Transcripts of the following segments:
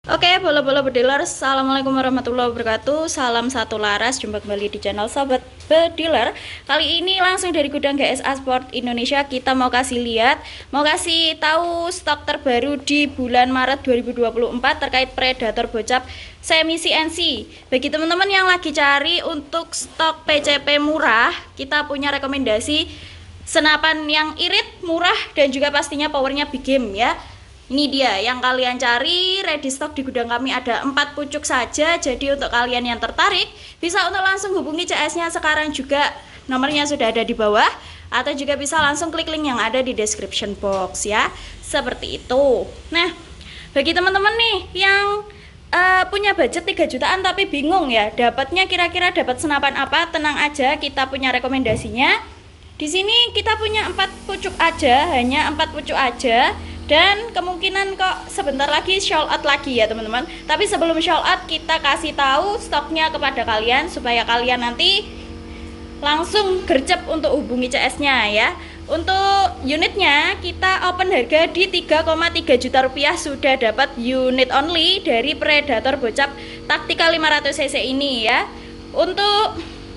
Oke, bola-bola bediler, assalamualaikum warahmatullahi wabarakatuh. Salam satu laras, jumpa kembali di channel Sobat Bediler. Kali ini langsung dari gudang GSA Sport Indonesia kita mau kasih tahu stok terbaru di bulan Maret 2024 terkait Predator Bocap semi CNC. Bagi teman-teman yang lagi cari untuk stok PCP murah, kita punya rekomendasi senapan yang irit, murah, dan juga pastinya powernya big game ya. Ini dia yang kalian cari, ready stock di gudang kami ada 4 pucuk saja. Jadi untuk kalian yang tertarik bisa untuk langsung hubungi CS-nya sekarang juga, nomornya sudah ada di bawah, atau juga bisa langsung klik link yang ada di description box ya. Seperti itu. Nah, bagi teman-teman nih yang punya budget 3 jutaan tapi bingung ya, dapatnya kira-kira dapat senapan apa, tenang aja, kita punya rekomendasinya. Di sini kita punya 4 pucuk aja, hanya 4 pucuk aja. Dan kemungkinan kok sebentar lagi sold out lagi ya teman-teman. Tapi sebelum sold out kita kasih tahu stoknya kepada kalian supaya kalian nanti langsung gercep untuk hubungi CS-nya ya. Untuk unitnya kita open harga di 3,3 juta rupiah, sudah dapat unit only dari Predator Bocap Tactical 500cc ini ya. Untuk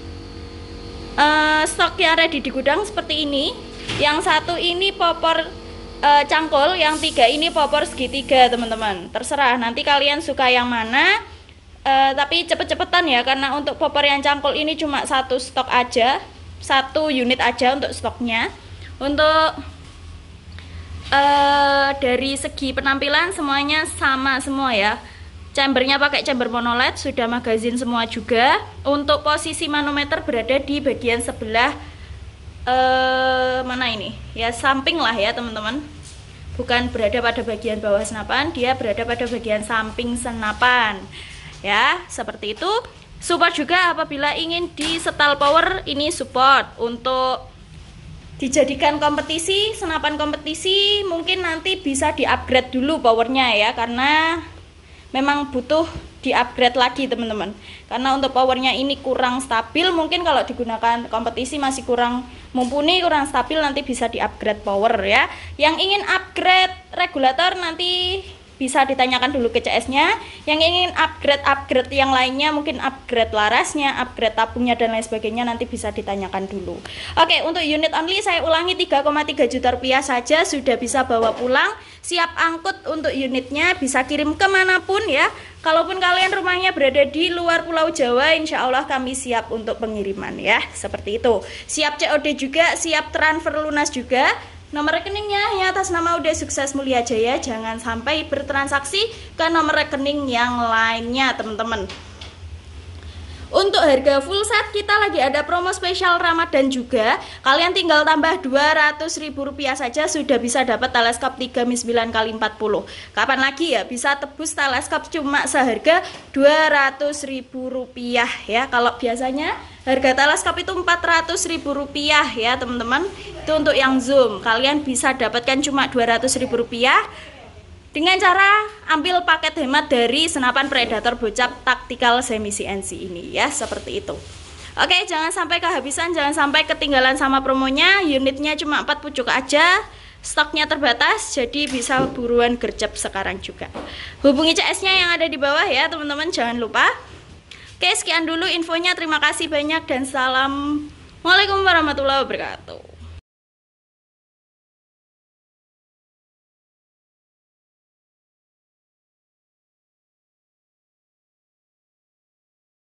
stok yang ready di gudang seperti ini. Yang satu ini popor cangkul, yang 3 ini popor segitiga teman-teman, terserah nanti kalian suka yang mana. Tapi cepet-cepetan ya, karena untuk popor yang cangkul ini cuma satu stok aja, 1 unit aja untuk stoknya. Untuk dari segi penampilan semuanya sama semua ya. Chambernya pakai chamber monoled, sudah magazin semua juga. Untuk posisi manometer berada di bagian sebelah mana ini ya, samping lah ya teman-teman, bukan berada pada bagian bawah senapan, dia berada pada bagian samping senapan ya, seperti itu. Support juga apabila ingin di setel power, ini support untuk dijadikan kompetisi, senapan kompetisi. Mungkin nanti bisa di upgrade dulu powernya ya, karena memang butuh di upgrade lagi teman-teman, karena untuk powernya ini kurang stabil. Mungkin kalau digunakan kompetisi masih kurang mumpuni, kurang stabil, nanti bisa di upgrade power ya. Yang ingin upgrade regulator nanti bisa ditanyakan dulu ke CS-nya. Yang ingin upgrade yang lainnya, mungkin upgrade larasnya, upgrade tabungnya dan lain sebagainya, nanti bisa ditanyakan dulu. Oke, untuk unit only saya ulangi 3,3 juta rupiah saja, sudah bisa bawa pulang, siap angkut untuk unitnya, bisa kirim kemanapun ya. Kalaupun kalian rumahnya berada di luar Pulau Jawa, insya Allah kami siap untuk pengiriman ya, seperti itu. Siap COD juga, siap transfer lunas juga. Nomor rekeningnya ya atas nama Ude Sukses Mulia Jaya, jangan sampai bertransaksi ke nomor rekening yang lainnya teman-teman. Untuk harga full set kita lagi ada promo spesial Ramadan juga. Kalian tinggal tambah Rp200.000 saja sudah bisa dapat teleskop 3x9 x 40. Kapan lagi ya bisa tebus teleskop cuma seharga Rp200.000 ya. Kalau biasanya harga teleskop itu Rp400.000 ya teman-teman. Itu untuk yang zoom. Kalian bisa dapatkan cuma Rp200.000 dengan cara ambil paket hemat dari senapan Predator Bocap Tactical Semi CNC ini ya, seperti itu. Oke, jangan sampai kehabisan, jangan sampai ketinggalan sama promonya. Unitnya cuma 4 pucuk aja, stoknya terbatas, jadi bisa buruan gercep sekarang juga. Hubungi CS-nya yang ada di bawah ya teman-teman, jangan lupa. Oke, sekian dulu infonya, terima kasih banyak dan Assalamualaikum warahmatullahi wabarakatuh.